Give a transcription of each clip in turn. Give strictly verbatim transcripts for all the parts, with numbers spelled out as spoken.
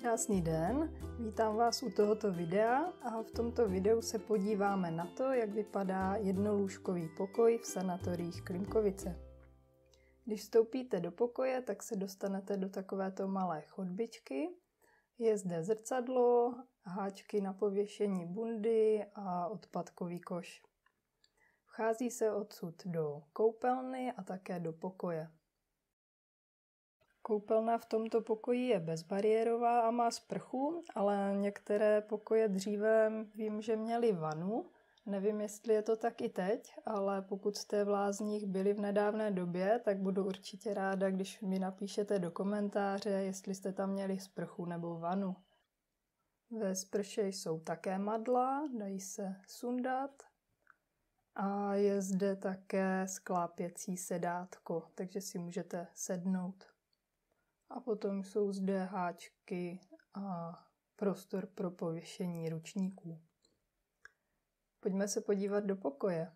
Krásný den, vítám vás u tohoto videa a v tomto videu se podíváme na to, jak vypadá jednolůžkový pokoj v sanatoriích Klimkovice. Když vstoupíte do pokoje, tak se dostanete do takovéto malé chodbičky. Je zde zrcadlo, háčky na pověšení bundy a odpadkový koš. Vchází se odsud do koupelny a také do pokoje. Koupelna v tomto pokoji je bezbariérová a má sprchu, ale některé pokoje dříve vím, že měly vanu. Nevím, jestli je to tak i teď, ale pokud jste v Lázních byli v nedávné době, tak budu určitě ráda, když mi napíšete do komentáře, jestli jste tam měli sprchu nebo vanu. Ve sprše jsou také madla, dají se sundat a je zde také sklápěcí sedátko, takže si můžete sednout. A potom jsou zde háčky a prostor pro pověšení ručníků. Pojďme se podívat do pokoje.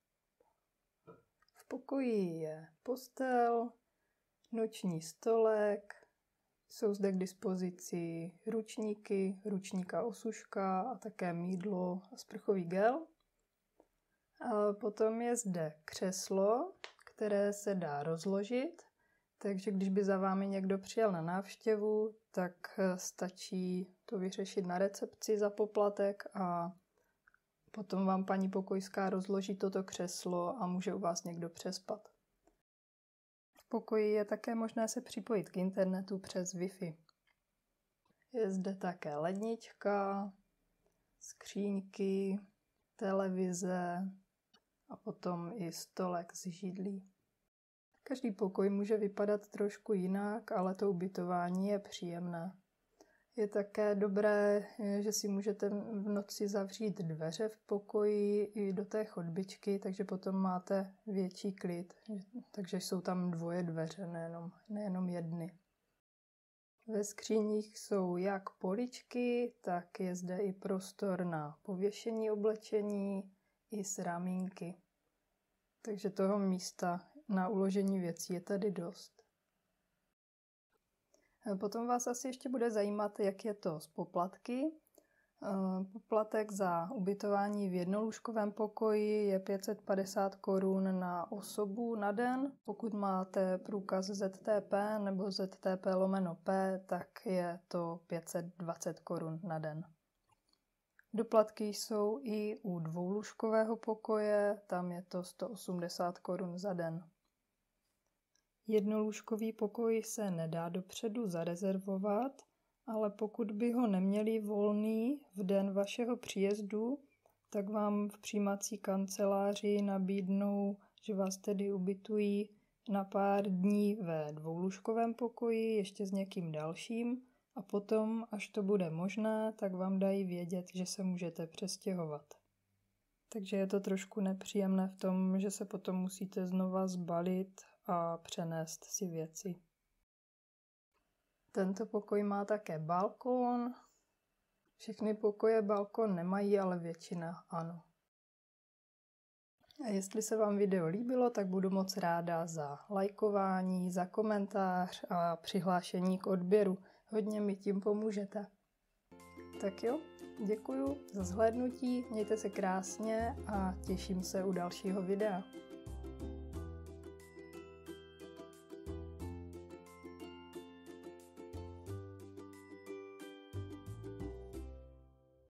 V pokoji je postel, noční stolek, jsou zde k dispozici ručníky, ručníka osuška a také mýdlo a sprchový gel. A potom je zde křeslo, které se dá rozložit. Takže když by za vámi někdo přijel na návštěvu, tak stačí to vyřešit na recepci za poplatek a potom vám paní pokojská rozloží toto křeslo a může u vás někdo přespat. V pokoji je také možné se připojit k internetu přes Wi-Fi. Je zde také lednička, skříňky, televize a potom i stolek z židlí. Každý pokoj může vypadat trošku jinak, ale to ubytování je příjemné. Je také dobré, že si můžete v noci zavřít dveře v pokoji i do té chodbičky, takže potom máte větší klid. Takže jsou tam dvoje dveře, nejenom, nejenom jedny. Ve skříních jsou jak poličky, tak je zde i prostor na pověšení oblečení i z ramínky. Takže toho místa na uložení věcí je tady dost. Potom vás asi ještě bude zajímat, jak je to s poplatky. Poplatek za ubytování v jednolůžkovém pokoji je pět set padesát korun na osobu na den. Pokud máte průkaz Z T P nebo Z T P lomeno P, tak je to pět set dvacet korun na den. Doplatky jsou i u dvoulůžkového pokoje, tam je to sto osmdesát korun za den. Jednolůžkový pokoj se nedá dopředu zarezervovat, ale pokud by ho neměli volný v den vašeho příjezdu, tak vám v přijímací kanceláři nabídnou, že vás tedy ubytují na pár dní ve dvoulůžkovém pokoji ještě s někým dalším a potom, až to bude možné, tak vám dají vědět, že se můžete přestěhovat. Takže je to trošku nepříjemné v tom, že se potom musíte znova zbalit a přenést si věci. Tento pokoj má také balkon. Všechny pokoje balkon nemají, ale většina ano. A jestli se vám video líbilo, tak budu moc ráda za lajkování, za komentář a přihlášení k odběru. Hodně mi tím pomůžete. Tak jo, děkuju za zhlédnutí, mějte se krásně a těším se u dalšího videa.